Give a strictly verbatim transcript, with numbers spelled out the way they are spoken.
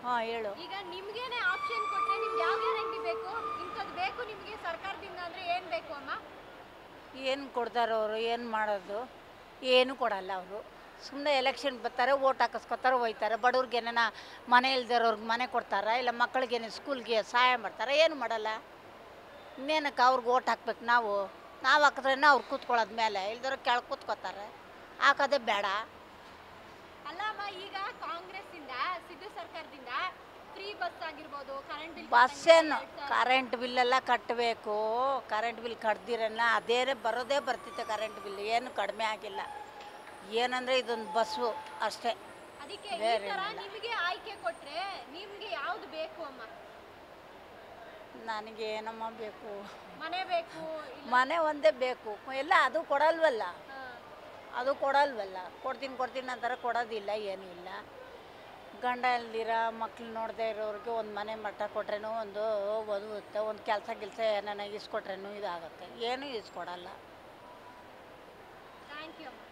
ಹಾಂ ಹೇಳು. ಈಗ ನಿಮ್ಗೇನೆ ಆಪ್ಷನ್ ಕೊಟ್ರೆ ನಿಮ್ಗೆ ಯಾವ ಗ್ಯಾರಂಟಿ ಬೇಕು, ಇಂಥದ್ದು ಬೇಕು ನಿಮಗೆ ಸರ್ಕಾರದಿಂದ ಅಂದ್ರೆ ಏನ್ ಬೇಕು ಅಮ್ಮ? ಏನು ಕೊಡ್ತಾರೆ ಅವರು, ಏನು ಮಾಡೋದು? ಏನು ಕೊಡಲ್ಲ ಅವರು. ಸುಮ್ಮನೆ ಎಲೆಕ್ಷನ್ ಬರ್ತಾರೆ, ಓಟ್ ಹಾಕಿಸ್ಕೊತಾರೆ, ಹೋಯ್ತಾರೆ. ಬಡವ್ರಿಗೆ ಏನೇನ ಮನೆ ಇಲ್ದಿರೋರ್ಗೆ ಮನೆ ಕೊಡ್ತಾರೆ, ಇಲ್ಲ ಮಕ್ಕಳಿಗೇನೆ ಸ್ಕೂಲ್ಗೆ ಸಹಾಯ ಮಾಡ್ತಾರೆ, ಏನು ಮಾಡಲ್ಲ. ಇನ್ನೇನಕ್ಕೆ ಅವ್ರಿಗೆ ಓಟ್ ಹಾಕ್ಬೇಕು ನಾವು? ನಾವು ಹಾಕಿದ್ರೇ ಅವ್ರು ಕೂತ್ಕೊಳ್ಳೋದು ಮೇಲೆ, ಇಲ್ದಿರೋ ಕೆಳಗೆ ಕೂತ್ಕೋತಾರೆ. ಹಾಕೋದೇ ಬೇಡ. ಅಲ್ಲಮ್ಮ, ಈಗ ಕಾಂಗ್ರೆಸ್ ಇಂದ ಸಿದ್ದು ಸರ್ಕಾರದಿಂದ ಫ್ರೀ ಬಸ್ ಆಗಿರ್ಬೋದು, ಕರೆಂಟ್ ಬಿಲ್ ಬಸ್ಸೇನು ಕರೆಂಟ್ ಬಿಲ್ಲೆಲ್ಲ ಕಟ್ಟಬೇಕು. ಕರೆಂಟ್ ಬಿಲ್ ಕಟ್ದಿರಲ್ಲ, ಅದೇನೇ ಬರೋದೇ ಬರ್ತಿತ್ತು ಕರೆಂಟ್ ಬಿಲ್. ಏನು ಕಡಿಮೆ ಆಗಿಲ್ಲ. ಏನಂದರೆ ಇದೊಂದು ಬಸ್ಸು ಅಷ್ಟೇ, ಅದಕ್ಕೆ ಈ ಬೇರೆ ತರ ಏನಿಲ್ಲ. ನಿಮಗೆ ಆಯ್ಕೆ ಕೊಟ್ರೆ ನಿಮ್ಗೆ ಯಾವ್ದು ಬೇಕು ಅಮ್ಮ? ನನಗೆ ಏನಮ್ಮ ಬೇಕು? ಮನೆ ಬೇಕು ಇಲ್ಲ ಮನೆ ಒಂದೇ ಬೇಕು. ಎಲ್ಲ ಅದು ಕೊಡಲ್ವಲ್ಲ, ಹಾ. ಅದು ಕೊಡಲ್ವಲ್ಲ. ಕೊಡ್ತೀನಿ ಕೊಡ್ತೀನಿ ಅಂತಾರೆ, ಕೊಡೋದಿಲ್ಲ, ಏನೂ ಇಲ್ಲ. ಗಂಡ ಇಲ್ದಿರ ಮಕ್ಳು ನೋಡದೇ ಇರೋರಿಗೆ ಒಂದು ಮನೆ ಮಟ್ಟ ಕೊಟ್ರೇನು ಒಂದು ಒದಗುತ್ತೆ. ಒಂದು ಕೆಲಸ ಗಿಲ್ಸ ಏನಾನ ಇಸ್ಕೊಟ್ರೇನು ಇದಾಗುತ್ತೆ. ಏನೂ ಇಸ್ಕೊಡಲ್ಲ. ಥ್ಯಾಂಕ್ ಯು ಅಮ್ಮ.